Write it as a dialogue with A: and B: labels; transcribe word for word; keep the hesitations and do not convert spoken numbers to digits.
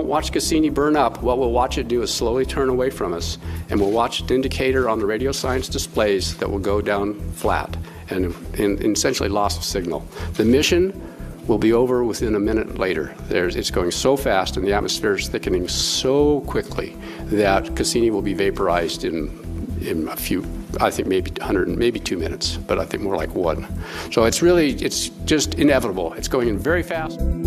A: watch Cassini burn up. What we'll watch it do is slowly turn away from us, and we'll watch an indicator on the radio science displays that will go down flat and, and, and essentially loss of signal. The mission will be over within a minute later. There's, it's going so fast and the atmosphere is thickening so quickly that Cassini will be vaporized in, in a few, I think maybe one hundred, maybe two minutes, but I think more like one. So it's really, it's just inevitable. It's going in very fast.